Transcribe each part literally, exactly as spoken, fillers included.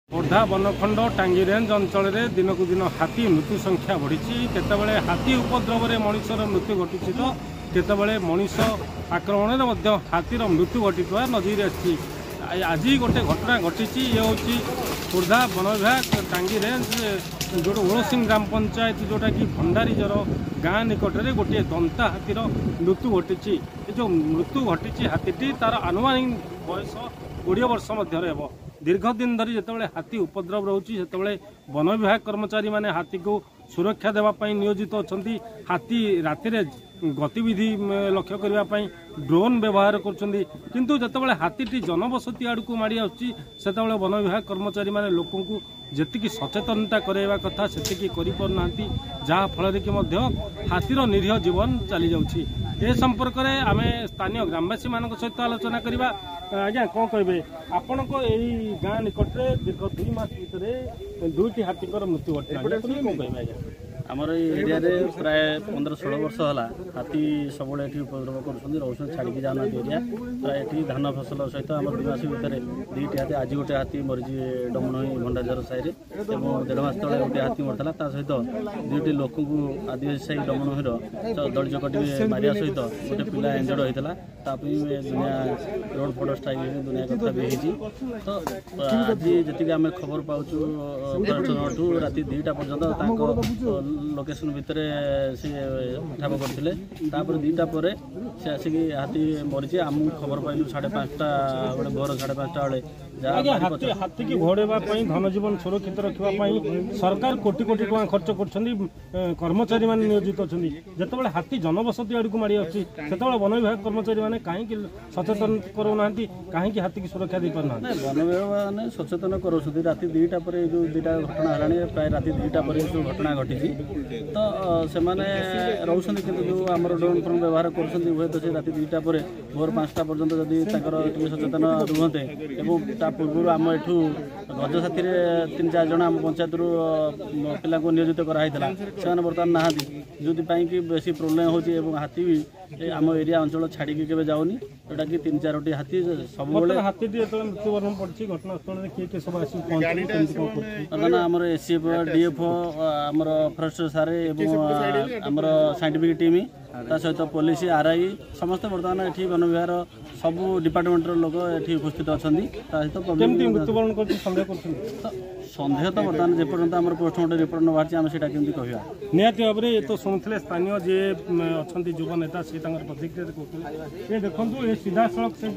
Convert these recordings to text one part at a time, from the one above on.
खोर्धा बनखंड टांगी रेंज अंचल में दिन को दिन हाथी मृत्यु संख्या बढ़ी केतबले हाथी उपद्रव में मनुष्यर मृत्यु घटी तो केतबले मनीष आक्रमण में हाथीर मृत्यु घटी नजर आसी आज गोटे घटना घटी ये हूँ खोर्धा वन विभाग टांगी रेंज जो ओलसिंग ग्राम पंचायत जोटा कि भंडारीजर गाँ निकट में गोटे दंता हाथीर मृत्यु घटी जो मृत्यु घटी हाथी तार आनुमानिक बयस कोड़े वर्ष मध्य दीर्घ दिन धरी जिते हाथी उपद्रव रोचे से वन विभाग कर्मचारी माने हाथी को सुरक्षा देवाई नियोजित अच्छा हाथी राति गतिविधि लक्ष्य करने ड्रोन व्यवहार करते जिते हाथी जनबसती आड़ को माड़ी आसुची से वन विभाग कर्मचारी माने लोक जी सचेतनता करवा कथा से करना जहाँफल कि हाथीर निरीह जीवन चली जाऊँगी ए संपर्क में आम स्थानीय ग्रामवासी मान सहित आलोचना करवा। आज्ञा कौन कहे आपण को यही गाँ निकट में दीर्घ दुई मास भितर दुईटी हाथी मृत्यु घटना कौन कहे आज्ञा आमर एरिया प्राय पंद्रह षोल वर्ष है हाथी सब उपद्रव कर छाड़ी जाना एरिया प्राय ये धान फसल सहित आम दुई मास भितर दुईटी हाथी आज गोटे हाथी मरीज डमनई भंडारझर साई और देढ़ मास तले गोटे हाथी मरता ता सहित दुईटी लोक आदिवासी साई डमनईर दली चकटी मारिया सहित गोटे पिला इंजर्ड होता दुनिया रोड फोड स्ट्राइक दुनिया कथा भी होती तो आज जी आम खबर पाचु राति दुईटा पर्यटन लोकेशन भितर सी ठाब करते दुईटा पर से आसिक हाथी मरीचे आम खबर पाइलु साढ़े पाँचटा गोटे भोर साढ़े पाँचटा बेले हाथी की घोड़ाई धन जीवन सुरक्षित रखापी सरकार कोटी कोटी टका खर्च कर कर्मचारी मान नियोजित अच्छा जिते हाथी जनबसती आड़ को माड़ी आसी से वन विभाग कर्मचारी मैंने कहीं सचेतन करूना कहीं हाथी की सुरक्षा दे पारना वन विभाग मैंने सचेतन कर राति दुईटा पर जो दुईटा घटना है प्राय राति दुईटा पर जो घटना घटी तो से मैंने रोचन कि जो आम ड्रोन फ्रोन व्यवहार कर तो से राति दुईटा पर भोर पाँचटा पर्यंत जदि सचेतन रुहते और पूर्व आम एठू गज साथी तीन चार जन आम पंचायत पिला नियोजित कराई से बर्तमान नहांती जो कि बेसी प्रोब्लेम हो हाथी भी आम एरिया अंचल छाड़ी के जाऊनी जोटा कि तीन चार हाथी सब हाथी मृत्युवरण पड़ी घटनास्थल किए किए सब बर्तमान आम एसीएफ डीएफ आम फरेस्ट सार आमर साइंटिफिक टीम ता सहित पुलिस आरआई समस्त बर्तमान ये वन विभाग सबू डिपार्टमेंटर लोक ये उपस्थित अच्छा मृत्युवरण कर सन्देह तो बर्तमान जेपर्यंत आम पोस्टमार्टम रिपोर्ट न बाहर आम से कह निहती भाव में ये तो शुणुले स्थानीय जी अच्छा युव नेता सी प्रतिक्रिया कहते ये देखो ये सीधा सड़क से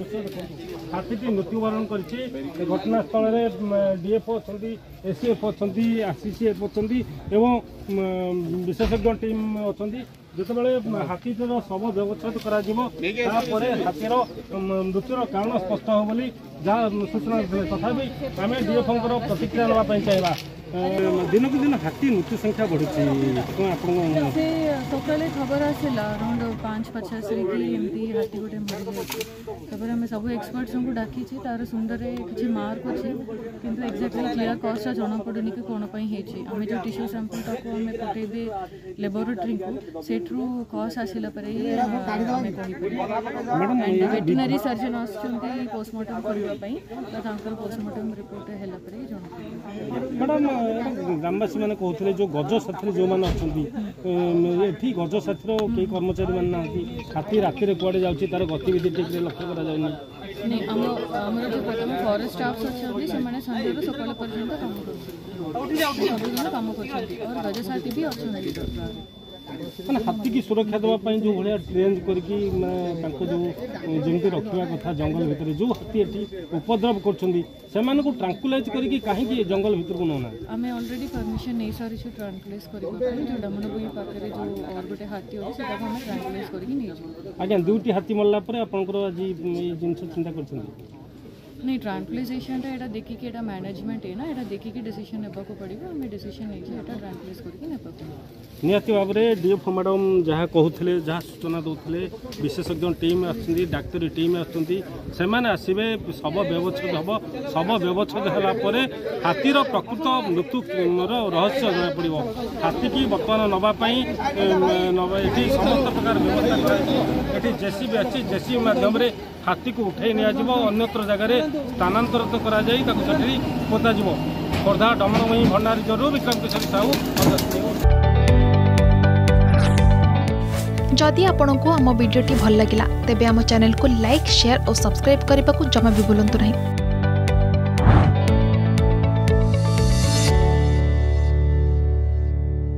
हाथी मृत्युवरण कर घटनास्थल में डीएफ अच्छा एसीएफ अच्छा आरसीसीएफ अच्छा विशेषज्ञ टीम अच्छा जिते हाथीर शव व्यवस्थित कर हाथीर मृत्युर कारण स्पष्ट हो बोली जहाँ सूचना तथापि आम डीएफ प्रतिक्रिया नापी चाहिए दिन को दिन हाथी मृत्यु संख्या बढ़ी सकाल खबर आसला अराउंड पाँच पचास एमती हाथी गोटे मरी आम सब एक्सपर्ट्स को डाकी तार सुंदर किसी मार्क अच्छे कि एक्जाक्टली क्लीयर कॉज जना पड़ूनी कि कौन आम जो टिश्यू सैंपल ताको आम पठेबे लेबोरेटरी को सेठू कॉज आसला वेटनरी सर्जन आसुच्च पोस्टमार्टम करने पोस्टमार्टम रिपोर्ट है मैडम ग्रामवासी मैंने कहते जो गज साथी जो मैंने अच्छी गज साथी कई कर्मचारी मान ना हाथी राति कड़े जाऊँगी तार गतिविधि ठीक लक्ष्य कर फॉरेस्ट स्टाफ अच्छे से संडे सकाल पर्यटन काम कर और गज साथी भी अच्छा मैंने हाथी की सुरक्षा देवाई जो भाया ट्रेन करके जमी रखा कथा जंगल भितर जो हाथी ये उपद्रव कर ट्रांकुलाइज करके कहीं जंगल भर को नौना आम अलरेडी परमिशन नहीं सारी ट्रांकुलाइज करने जो डमनबुई पाखे जो और गोटे हाथी अच्छे ट्रांकुलाइज करके आज्ञा दुईटी हाथी मरला आपंकर आज जिन चिंता कर नहीं ट्रांकुलाइजेशन एटा देखिए एटा मैनेजमेंट है ना एटा देखिए डिसीजन नेबा को पड़िबो हमें डिसीजन नहीं है एटा ट्रांकुलाइज करके नेबा को निहती भाव में डीएफ मैडम जहाँ कहते जहाँ सूचना दौले विशेषज्ञ टीम आसुँच डाक्तरी टीम आसुँच आसवे शव व्यवच्छेद हम शव व्यवच्छेद होगापर हाथीर प्रकृत मृत्यु रहस्य जना पड़ो हाथी की बर्तमान नापी ये समस्त प्रकार व्यवस्था कर जेसीबी अच्छी जेसीबी मध्यम हाथी को उठाई नियाजिब अन्यत्र जगार स्थानांतरित करा जाई ताको सेठी पोताजिब। खोर्धा डमणमयी भंडारी जरू विक्रम किशोरी साहू। जदि आपंक आम भिडी भल लगा तेब आम चैनल को लाइक शेयर और सब्सक्राइब करने को जमा भी भूलु नहीं।